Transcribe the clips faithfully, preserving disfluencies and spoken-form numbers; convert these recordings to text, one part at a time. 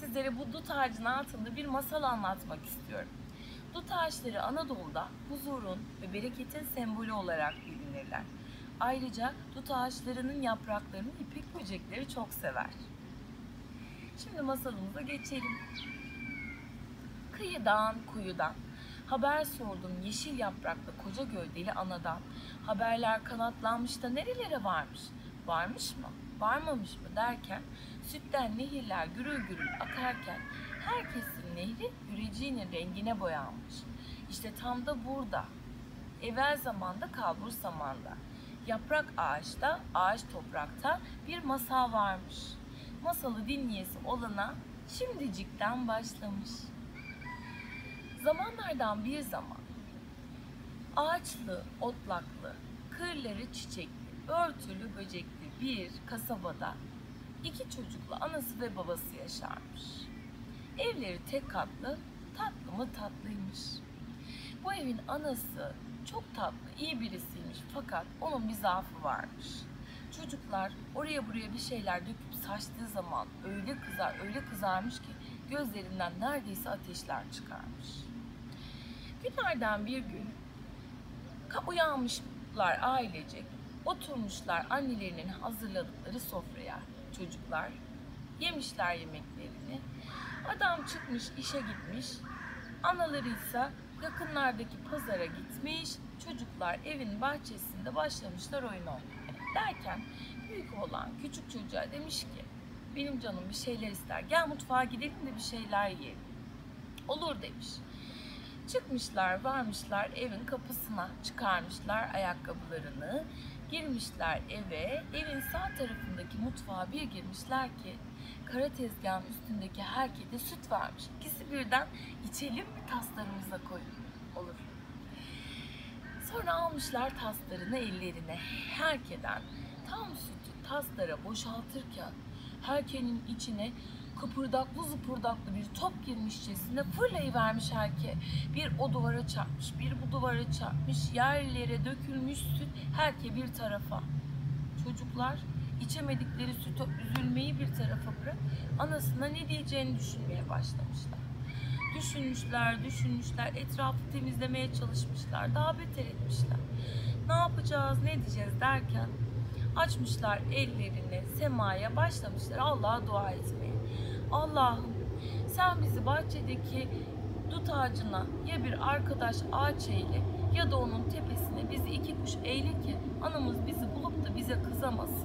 sizlere bu dut ağacının altında bir masal anlatmak istiyorum. Dut ağaçları Anadolu'da huzurun ve bereketin sembolü olarak bilinirler. Ayrıca dut ağaçlarının yapraklarını ipek böcekleri çok sever. Şimdi masalımıza geçelim. Kıyıdan, kuyudan, haber sordum yeşil yapraklı koca gövdeli anadan. Haberler kanatlanmış da nerelere varmış? Varmış mı, varmamış mı derken, sütten nehirler gürül gürül akarken, herkesin nehri yüreceğinin rengine boyanmış. İşte tam da burada, evvel zamanda kalbur zamanda, yaprak ağaçta, ağaç toprakta bir masal varmış. Masalı dinleyesi olana şimdicikten başlamış. Zamanlardan bir zaman, ağaçlı, otlaklı, kırları çiçekli, örtülü, böcekli bir kasabada iki çocuklu anası ve babası yaşarmış. Evleri tek katlı, tatlı mı tatlıymış. Bu evin anası çok tatlı, iyi birisiymiş fakat onun bir zaafı varmış. Çocuklar oraya buraya bir şeyler döküp saçtığı zaman öyle kızar, öyle kızarmış ki gözlerinden neredeyse ateşler çıkarmış. Günlerden bir gün uyanmışlar ailecek, oturmuşlar annelerinin hazırladıkları sofraya. Çocuklar yemişler yemeklerini. Adam çıkmış işe gitmiş, anaları ise yakınlardaki pazara gitmiş. Çocuklar evin bahçesinde başlamışlar oyun oynamaya. Derken büyük oğlan küçük çocuğa demiş ki, benim canım bir şeyler ister, gel mutfağa gidelim de bir şeyler yiyelim. Olur demiş. Çıkmışlar, varmışlar evin kapısına, çıkarmışlar ayakkabılarını, girmişler eve. Evin sağ tarafındaki mutfağa bir girmişler ki kara tezgahın üstündeki herkese süt varmış. İkisi birden içelim mi taslarımıza koyun? Olur. Sonra almışlar taslarını ellerine. Herkeden tam sütü taslara boşaltırken herkenin içine kıpırdaklı zıpırdaklı bir top girmişçesine fırlayıvermiş herke. Bir o duvara çarpmış, bir bu duvara çarpmış, yerlere dökülmüş süt herke bir tarafa. Çocuklar içemedikleri sütü üzülmeyi bir tarafa bırak, anasına ne diyeceğini düşünmeye başlamışlar. Düşünmüşler, düşünmüşler, etrafı temizlemeye çalışmışlar, daha beter etmişler. Ne yapacağız, ne diyeceğiz derken açmışlar ellerini semaya, başlamışlar Allah'a dua etmeye. Allah'ım sen bizi bahçedeki dut ağacına ya bir arkadaş ağaç eyle ya da onun tepesine bizi iki kuş eyle ki anamız bizi bulup da bize kızamasın.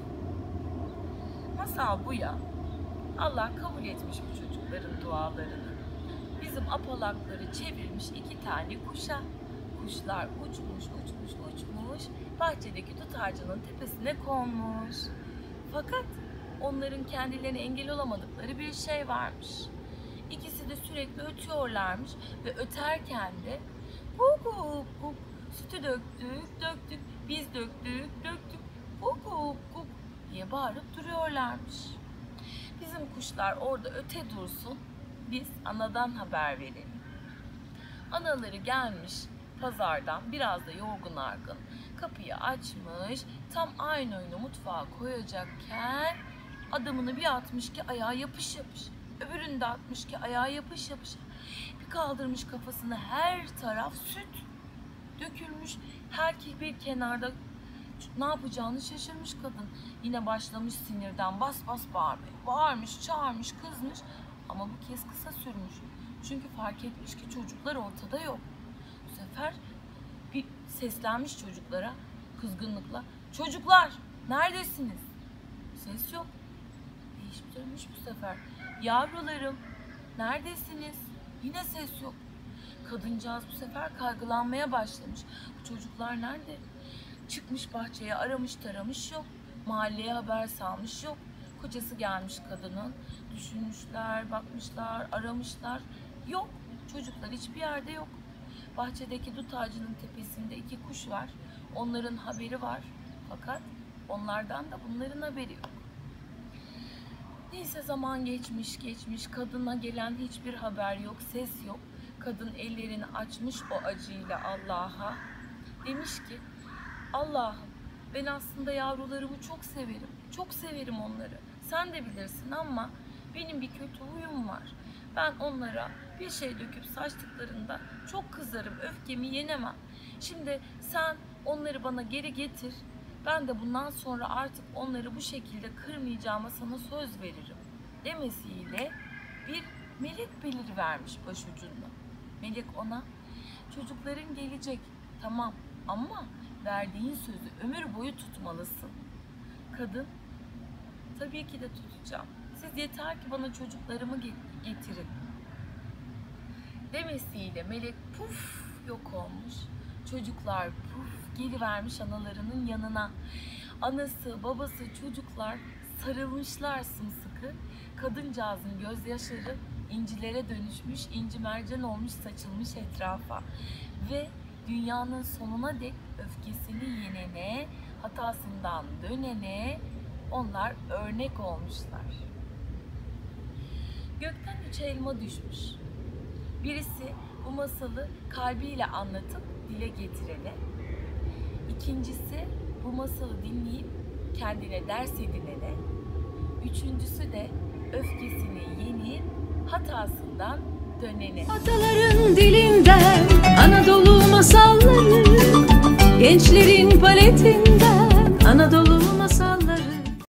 Masal bu ya. Allah kabul etmiş bu çocukların dualarını. Bizim apalakları çevirmiş iki tane kuşa. Kuşlar uçmuş, uçmuş, uçmuş, bahçedeki dut ağacının tepesine konmuş. Fakat onların kendilerine engel olamadıkları bir şey varmış. İkisi de sürekli ötüyorlarmış ve öterken de guk guk guk, sütü döktük, döktük, biz döktük, döktük, guk guk guk diye bağırıp duruyorlarmış. Bizim kuşlar orada öte dursun, biz anadan haber verelim. Anaları gelmiş pazardan biraz da yorgun argın kapıyı açmış, tam aynı oyunu mutfağa koyacakken adamını bir atmış ki ayağı yapış yapış, öbürünü de atmış ki ayağı yapış yapış, bir kaldırmış kafasını, her taraf süt dökülmüş, herkes bir kenarda ne yapacağını şaşırmış kadın. Yine başlamış sinirden bas bas bağırmaya, bağırmış, çağırmış, kızmış ama bu kez kısa sürmüş. Çünkü fark etmiş ki çocuklar ortada yok. Bu sefer bir seslenmiş çocuklara kızgınlıkla. Çocuklar neredesiniz? Ses yok. Değişip dönmüş bu sefer. Yavrularım neredesiniz? Yine ses yok. Kadıncağız bu sefer kaygılanmaya başlamış. Bu çocuklar nerede? Çıkmış bahçeye, aramış taramış yok. Mahalleye haber salmış yok. Kocası gelmiş kadının. Düşünmüşler, bakmışlar, aramışlar. Yok. Çocuklar hiçbir yerde yok. Bahçedeki dut ağacının tepesinde iki kuş var. Onların haberi var. Fakat onlardan da bunların haberi yok. Neyse zaman geçmiş geçmiş. Kadına gelen hiçbir haber yok. Ses yok. Kadın ellerini açmış o acıyla Allah'a. Demiş ki Allah'ım ben aslında yavrularımı çok severim. Çok severim onları. Sen de bilirsin ama Benim bir kötü huyum var. Ben onlara bir şey döküp saçtıklarında çok kızarım, öfkemi yenemem. Şimdi sen onları bana geri getir. Ben de bundan sonra artık onları bu şekilde kırmayacağıma sana söz veririm demesiyle bir melek belirivermiş başucunda. Melek ona, çocukların gelecek tamam ama verdiğin sözü ömür boyu tutmalısın. Kadın, tabii ki de tutacağım. Siz yeter ki bana çocuklarımı getirin demesiyle melek puf yok olmuş. Çocuklar puf gelivermiş analarının yanına. Anası, babası, çocuklar sarılmışlar sımsıkı. Kadıncağızın gözyaşları incilere dönüşmüş, inci mercan olmuş, saçılmış etrafa. Ve dünyanın sonuna dek öfkesini yenene, hatasından dönene onlar örnek olmuşlar. Gökten üç elma düşmüş. Birisi bu masalı kalbiyle anlatıp dile getirene, ikincisi bu masalı dinleyip kendine ders edinene, üçüncüsü de öfkesini yenip hatasından dönene. Ataların dilinden Anadolu masalları, gençlerin paletinden Anadolu